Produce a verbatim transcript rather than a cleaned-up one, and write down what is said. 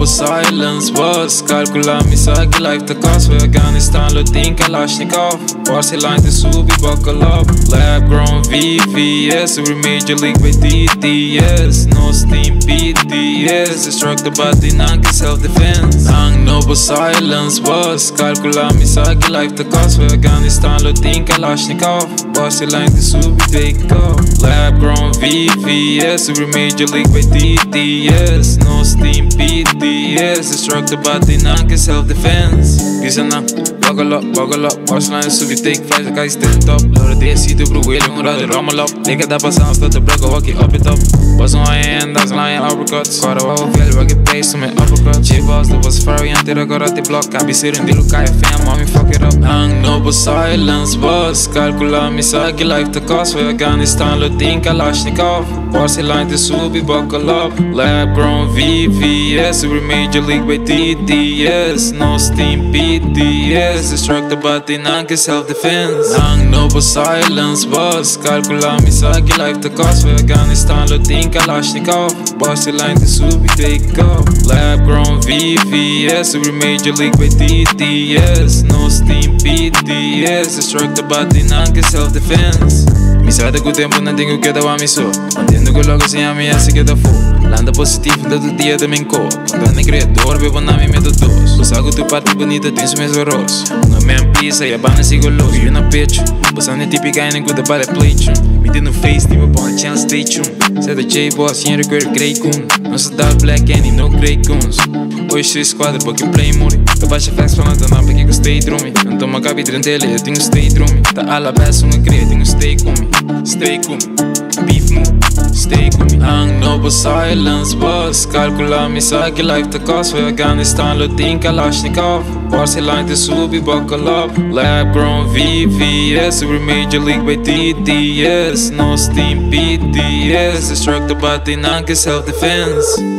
noble silence was calcula mi sa que life the cost for Afghanistan Lutin Kalashnikov Parsi line to Subi buckle up Lab grown V V S we major league with D D S no steam P D S Destructed body non self defense Ang noble silence was calcula mi sa que life the cost for Afghanistan Lutin Kalashnikov Parsi line to Subi take up Lab grown V V S we major league with D D S no steam P D S Destructed body non self defense Gisa na buckle up buckle up Parsi line to Subi take flights like I stand up Lora D S to bro wheel yung rado rommel up Leka da passans tot de brugge walk it up it up Was on hand that's lying uppercuts Quara wao fel wag it pace to my uppercut J-Boss that was furry until I got out the block I be sitting dilo kaya fam mommy fuck it up Ang noble silence was calcula mi sa que life the cost for Afghanistan Lutin Kalashnikov Parsi line to Subi buckle up Lab grown V V S we major league with D D S no steam P D S Destructed body non self defense Ang noble silence was calcula mi sa que life the cost for Afghanistan Lutin Kalashnikov Parsi line to Subi take up Lab grown V V S we major league with D D S no steam P D S Destructed body non self defense Mi sa de cu tempo não tenho que dar mi so Entendo que logo sem a minha se queda fo Landa positivo todo dia de min cor Quando nem criador bebo na mi medo dos Você algo tu parte bonita tem su mesmo rosto Uma man pisa e a bana sigo los You na pitch Você não é típica e nem good para play tune Me dê no face tipo bom a chance stay tuned Zé da J-Boss sem requer grey coon Não se dá black and no grey coons Hoje se esquadra porque play muri Que baixa flex falando não porque eu stay drumming Não toma cabe drantele eu tenho stay drumming Tá ala peça uma cria tenho stay com me Stay com me Beef move Stay com me Ang noble silence was calcula mi sa que life the cost for Afghanistan Lutin Kalashnikov Parsi line to Subi buckle up Lab grown V V S we major league with D D S no steam P D S Destructed body non self defense